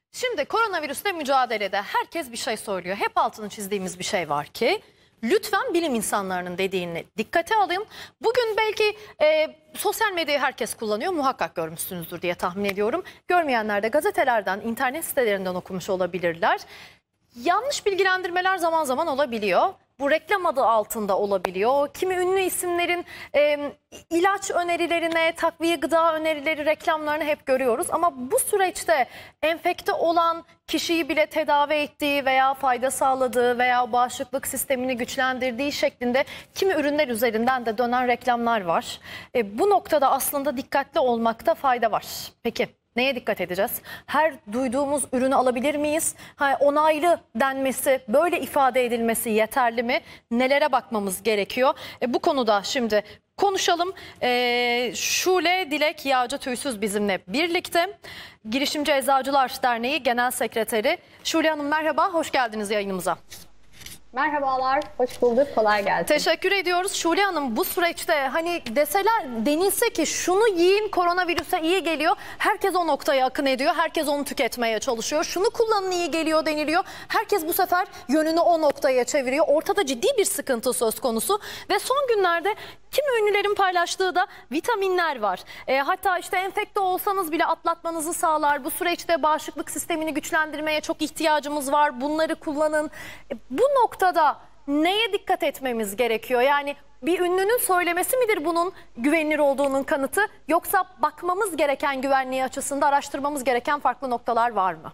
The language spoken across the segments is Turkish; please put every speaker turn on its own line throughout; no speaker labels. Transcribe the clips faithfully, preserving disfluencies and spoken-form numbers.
Şimdi koronavirüsle mücadelede herkes bir şey söylüyor. Hep altını çizdiğimiz bir şey var ki lütfen bilim insanlarının dediğini dikkate alın. Bugün belki e, sosyal medyayı herkes kullanıyor, muhakkak görmüşsünüzdür diye tahmin ediyorum. Görmeyenler de gazetelerden, internet sitelerinden okumuş olabilirler. Yanlış bilgilendirmeler zaman zaman olabiliyor. Bu reklam adı altında olabiliyor. Kimi ünlü isimlerin e, ilaç önerilerine, takviye gıda önerileri, reklamlarını hep görüyoruz. Ama bu süreçte enfekte olan kişiyi bile tedavi ettiği veya fayda sağladığı veya bağışıklık sistemini güçlendirdiği şeklinde kimi ürünler üzerinden de dönen reklamlar var. E, bu noktada aslında dikkatli olmakta fayda var. Peki neye dikkat edeceğiz? Her duyduğumuz ürünü alabilir miyiz? Ha, onaylı denmesi, böyle ifade edilmesi yeterli mi? Nelere bakmamız gerekiyor? E, bu konuda şimdi konuşalım. E, Şule Dilek Yağcı Tüysüz bizimle birlikte. Girişimci Eczacılar Derneği Genel Sekreteri. Şule Hanım merhaba, hoş geldiniz yayınımıza.
Merhabalar, hoş bulduk, kolay gelsin.
Teşekkür ediyoruz. Şule Hanım, bu süreçte hani deseler, denilse ki şunu yiyin koronavirüse iyi geliyor, herkes o noktaya akın ediyor, herkes onu tüketmeye çalışıyor. Şunu kullanın iyi geliyor deniliyor, herkes bu sefer yönünü o noktaya çeviriyor. Ortada ciddi bir sıkıntı söz konusu ve son günlerde kimi ünlülerin paylaştığı da vitaminler var. E, hatta işte enfekte olsanız bile atlatmanızı sağlar. Bu süreçte bağışıklık sistemini güçlendirmeye çok ihtiyacımız var. Bunları kullanın. E, bu noktada neye dikkat etmemiz gerekiyor? Yani bir ünlünün söylemesi midir bunun güvenilir olduğunun kanıtı? Yoksa bakmamız gereken, güvenliği açısında araştırmamız gereken farklı noktalar var mı?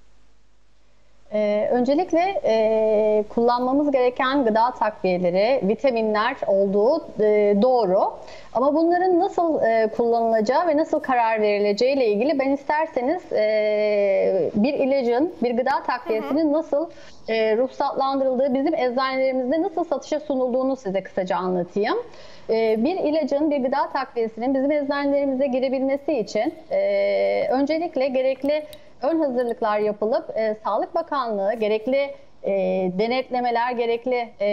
Ee, öncelikle e, kullanmamız gereken gıda takviyeleri, vitaminler olduğu e, doğru. Ama bunların nasıl e, kullanılacağı ve nasıl karar verileceği ile ilgili ben isterseniz e, bir ilacın, bir gıda takviyesinin hı hı. nasıl e, ruhsatlandırıldığı, bizim eczanelerimizde nasıl satışa sunulduğunu size kısaca anlatayım. E, bir ilacın, bir gıda takviyesinin bizim eczanelerimize girebilmesi için e, öncelikle gerekli ön hazırlıklar yapılıp e, Sağlık Bakanlığı gerekli e, denetlemeler, gerekli e,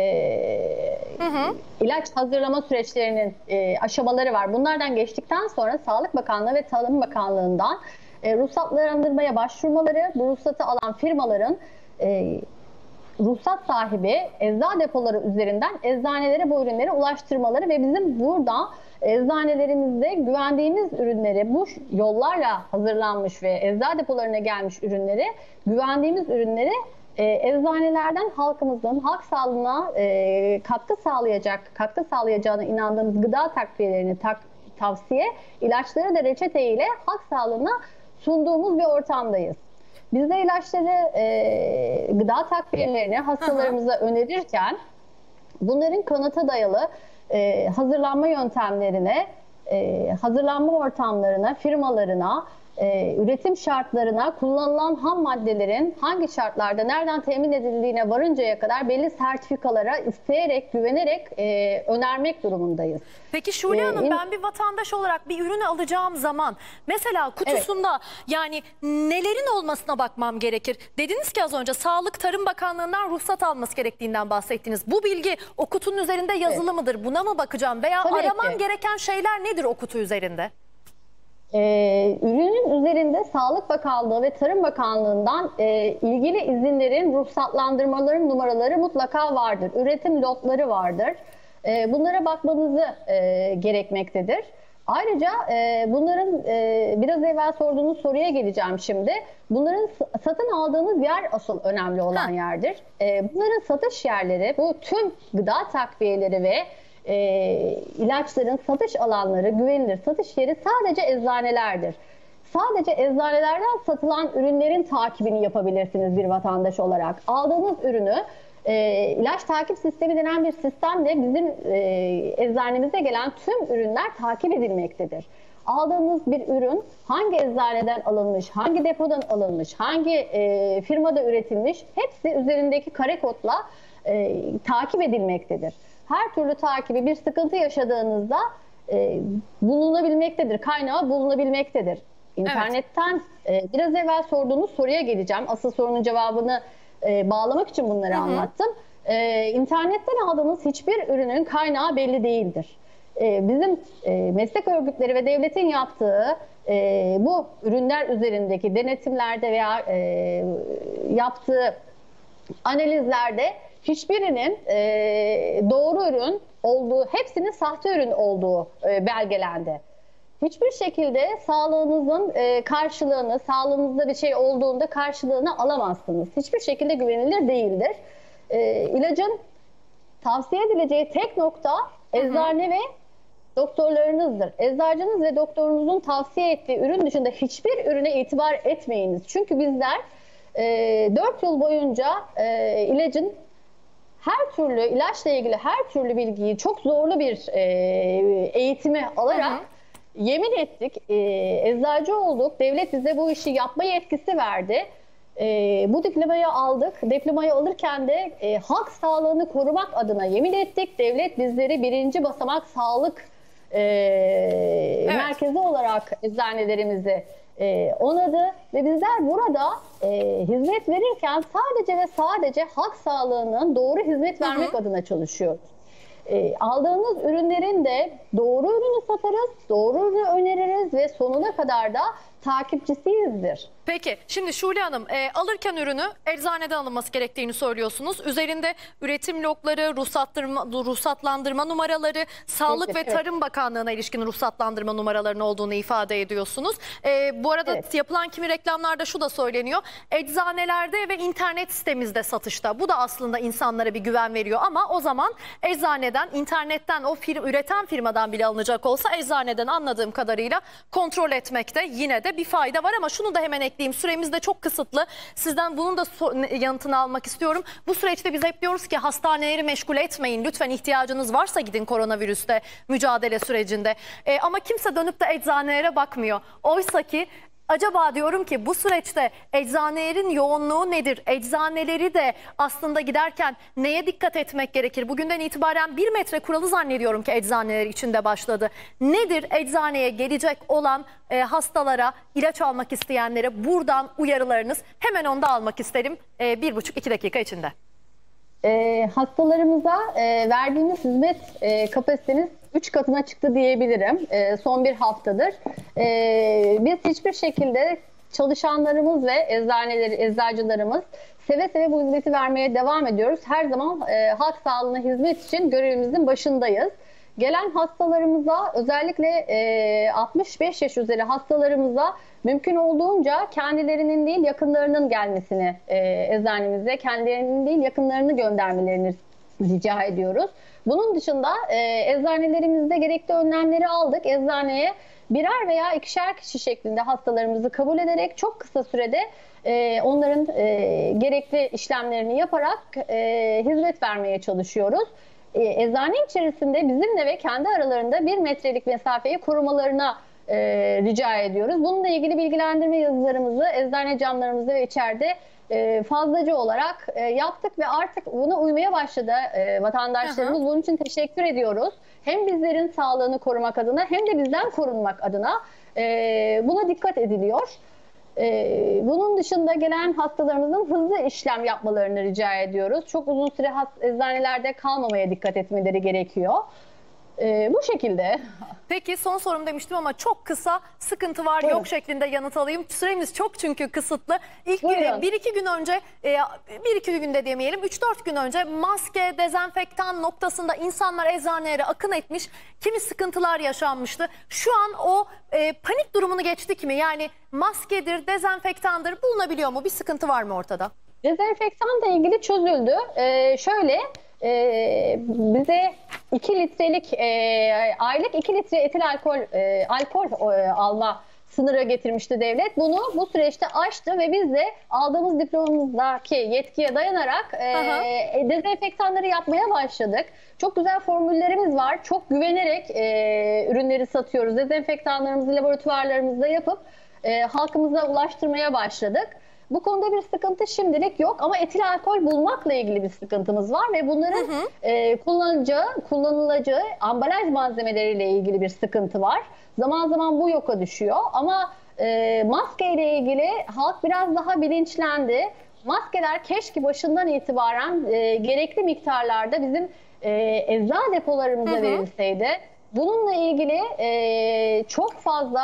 hı hı. ilaç hazırlama süreçlerinin e, aşamaları var. Bunlardan geçtikten sonra Sağlık Bakanlığı ve Tarım Bakanlığı'ndan e, ruhsatlandırmaya başvurmaları, bu ruhsatı alan firmaların e, ruhsat sahibi eczacı depoları üzerinden eczanelere bu ürünleri ulaştırmaları ve bizim burada eczanelerimizde güvendiğimiz ürünleri, bu yollarla hazırlanmış ve eczacı depolarına gelmiş ürünleri, güvendiğimiz ürünleri e, eczanelerden halkımızın halk sağlığına e, katkı sağlayacak, katkı sağlayacağına inandığımız gıda takviyelerini tak, tavsiye, ilaçları da reçete ile halk sağlığına sunduğumuz bir ortamdayız. Biz de ilaçları, e, gıda takviyelerini hastalarımıza Aha. önerirken bunların kanıta dayalı e, hazırlanma yöntemlerine, e, hazırlanma ortamlarına, firmalarına, e, üretim şartlarına, kullanılan ham maddelerin hangi şartlarda, nereden temin edildiğine varıncaya kadar belli sertifikalara isteyerek, güvenerek e, önermek durumundayız.
Peki Şule ee, Hanım, ben bir vatandaş olarak bir ürünü alacağım zaman mesela kutusunda evet. yani nelerin olmasına bakmam gerekir? Dediniz ki az önce Sağlık Tarım Bakanlığı'ndan ruhsat alması gerektiğinden bahsettiniz. Bu bilgi o kutunun üzerinde yazılı evet. mıdır? Buna mı bakacağım? Veya Tabii aramam ki. gereken şeyler nedir o kutu üzerinde?
Ee, ürünün üzerinde Sağlık Bakanlığı ve Tarım Bakanlığı'ndan e, ilgili izinlerin, ruhsatlandırmaların numaraları mutlaka vardır. Üretim lotları vardır. E, bunlara bakmanızı e, gerekmektedir. Ayrıca e, bunların e, biraz evvel sorduğunuz soruya geleceğim şimdi. Bunların satın aldığınız yer asıl önemli olan ha. yerdir. E, bunların satış yerleri, bu tüm gıda takviyeleri ve E, ilaçların satış alanları, güvenilir satış yeri sadece eczanelerdir. Sadece eczanelerden satılan ürünlerin takibini yapabilirsiniz bir vatandaş olarak. Aldığınız ürünü e, ilaç takip sistemi denen bir sistemle bizim e, eczanemize gelen tüm ürünler takip edilmektedir. Aldığınız bir ürün hangi eczaneden alınmış, hangi depodan alınmış, hangi e, firmada üretilmiş, hepsi üzerindeki kare kodla e, takip edilmektedir. Her türlü takibi, bir sıkıntı yaşadığınızda e, bulunabilmektedir, kaynağı bulunabilmektedir. İnternetten evet. e, biraz evvel sorduğunuz soruya geleceğim. Asıl sorunun cevabını e, bağlamak için bunları hı hı. anlattım. E, internetten aldığınız hiçbir ürünün kaynağı belli değildir. E, bizim e, meslek örgütleri ve devletin yaptığı e, bu ürünler üzerindeki denetimlerde veya e, yaptığı analizlerde hiçbirinin e, doğru ürün olduğu, hepsinin sahte ürün olduğu e, belgelendi. Hiçbir şekilde sağlığınızın e, karşılığını, sağlığınızda bir şey olduğunda karşılığını alamazsınız. Hiçbir şekilde güvenilir değildir. E, ilacın tavsiye edileceği tek nokta eczane hı hı. ve doktorlarınızdır. Eczacınız ve doktorunuzun tavsiye ettiği ürün dışında hiçbir ürüne itibar etmeyiniz. Çünkü bizler e, dört yıl boyunca e, ilacın her türlü, ilaçla ilgili her türlü bilgiyi çok zorlu bir e, eğitimi alarak hı hı. yemin ettik, e, eczacı olduk, devlet bize bu işi yapma yetkisi verdi. E, bu diplomayı aldık. Diplomayı alırken de e, halk sağlığını korumak adına yemin ettik. Devlet bizleri birinci basamak sağlık e, evet. merkezi olarak eczanelerimizi e, onadı. Ve bizler burada e, hizmet verirken sadece ve sadece halk sağlığının doğru hizmet vermek hı hı. adına çalışıyoruz. E, aldığımız ürünlerin de doğru ürünü satarız, doğru ürünü öneririz ve sonuna kadar da takipçisiyizdir.
Peki şimdi Şule Hanım e, alırken ürünü eczaneden alınması gerektiğini söylüyorsunuz. Üzerinde üretim logları, ruhsatlandırma, ruhsatlandırma numaraları, Sağlık evet, ve evet. Tarım Bakanlığı'na ilişkin ruhsatlandırma numaralarının olduğunu ifade ediyorsunuz. E, bu arada evet. yapılan kimi reklamlarda şu da söyleniyor. Eczanelerde ve internet sitemizde satışta. Bu da aslında insanlara bir güven veriyor ama o zaman eczaneden, internetten, o fir üreten firmadan bile alınacak olsa eczaneden anladığım kadarıyla kontrol etmekte yine de bir fayda var ama şunu da hemen ekleyeyim. Süremiz de çok kısıtlı. Sizden bunun da yanıtını almak istiyorum. Bu süreçte biz hep diyoruz ki hastaneleri meşgul etmeyin. Lütfen ihtiyacınız varsa gidin koronavirüste mücadele sürecinde. E, ama kimse dönüp de eczanelere bakmıyor. Oysa ki acaba diyorum ki bu süreçte eczanelerin yoğunluğu nedir? Eczaneleri de aslında giderken neye dikkat etmek gerekir? Bugünden itibaren bir metre kuralı zannediyorum ki eczaneler içinde başladı. Nedir eczaneye gelecek olan e, hastalara, ilaç almak isteyenlere buradan uyarılarınız? Hemen onu da almak isterim e, bir buçuk iki dakika içinde.
E, hastalarımıza e, verdiğimiz hizmet e, kapasiteniz üç katına çıktı diyebilirim. E, son bir haftadır. E, biz hiçbir şekilde çalışanlarımız ve eczaneleri, eczacılarımız seve seve bu hizmeti vermeye devam ediyoruz. Her zaman e, halk sağlığına hizmet için görevimizin başındayız. Gelen hastalarımıza, özellikle e, altmış beş yaş üzeri hastalarımıza mümkün olduğunca kendilerinin değil yakınlarının gelmesini e, eczanemize, kendilerinin değil yakınlarını göndermelerini rica ediyoruz. Bunun dışında e, eczanelerimizde gerekli önlemleri aldık. Eczaneye birer veya ikişer kişi şeklinde hastalarımızı kabul ederek çok kısa sürede e, onların e, gerekli işlemlerini yaparak e, hizmet vermeye çalışıyoruz. E, eczane içerisinde bizimle ve kendi aralarında bir metrelik mesafeyi korumalarına e, rica ediyoruz. Bununla ilgili bilgilendirme yazılarımızı eczane camlarımızda ve içeride e, fazlaca olarak e, yaptık ve artık buna uymaya başladı e, vatandaşlarımız. Hı hı. Bunun için teşekkür ediyoruz. Hem bizlerin sağlığını korumak adına hem de bizden korunmak adına e, buna dikkat ediliyor. Ee, bunun dışında gelen hastalarımızın hızlı işlem yapmalarını rica ediyoruz. Çok uzun süre eczanelerde kalmamaya dikkat etmeleri gerekiyor. Ee, bu şekilde.
Peki son sorum demiştim ama çok kısa, sıkıntı var Buyurun. yok şeklinde yanıt alayım. Süremiz çok çünkü kısıtlı. İlk bir, bir iki gün önce, bir iki günde demeyelim, üç dört gün önce maske, dezenfektan noktasında insanlar eczanelere akın etmiş. Kimi sıkıntılar yaşanmıştı. Şu an o e, panik durumunu geçtik mi? Yani maskedir, dezenfektandır bulunabiliyor mu? Bir sıkıntı var mı ortada?
Dezenfektanla ilgili çözüldü. Ee, şöyle... Ee, bize iki litrelik e, aylık iki litre etil alkol e, alkol e, alma sınırı getirmişti devlet. Bunu bu süreçte aştı ve biz de aldığımız diplomamızdaki yetkiye dayanarak e, dezenfektanları yapmaya başladık. Çok güzel formüllerimiz var. Çok güvenerek e, ürünleri satıyoruz. Dezenfektanlarımızı laboratuvarlarımızda yapıp e, halkımıza ulaştırmaya başladık. Bu konuda bir sıkıntı şimdilik yok ama etil alkol bulmakla ilgili bir sıkıntımız var ve bunların hı hı. E, kullanılacağı, kullanılacağı ambalaj malzemeleriyle ilgili bir sıkıntı var. Zaman zaman bu yoka düşüyor ama e, maske ile ilgili halk biraz daha bilinçlendi. Maskeler keşke başından itibaren e, gerekli miktarlarda bizim e, eczacı depolarımıza hı hı. verilseydi. Bununla ilgili e, çok fazla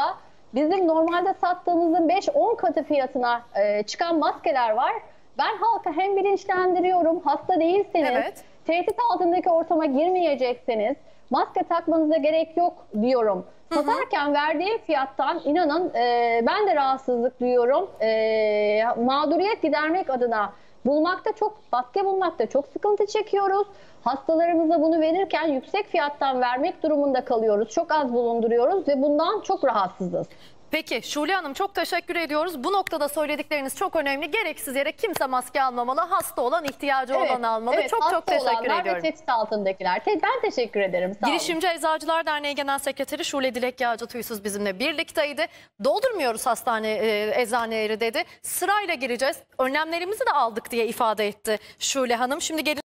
bizim normalde sattığımızın beş on katı fiyatına e, çıkan maskeler var. Ben halka hem bilinçlendiriyorum, hasta değilseniz,
Evet.
tehdit altındaki ortama girmeyecekseniz maske takmanıza gerek yok diyorum. Satarken verdiğim fiyattan inanın e, ben de rahatsızlık duyuyorum. E, mağduriyet gidermek adına bulmakta çok, maske bulmakta çok sıkıntı çekiyoruz. Hastalarımıza bunu verirken yüksek fiyattan vermek durumunda kalıyoruz. Çok az bulunduruyoruz ve bundan çok rahatsızız.
Peki Şule Hanım, çok teşekkür ediyoruz. Bu noktada söyledikleriniz çok önemli. Gereksiz yere kimse maske almamalı. Hasta olan, ihtiyacı olan almalı.
Evet,
çok
hasta
çok teşekkür
olanlar
ediyorum.
ve tehdit altındakiler. Te- Ben teşekkür ederim. Sağ olun.
Girişimci Eczacılar Derneği Genel Sekreteri Şule Dilek Yağcı Tuysuz bizimle birlikteydi. Doldurmuyoruz hastane e, eczaneleri dedi. Sırayla gireceğiz. Önlemlerimizi de aldık diye ifade etti Şule Hanım. Şimdi gelin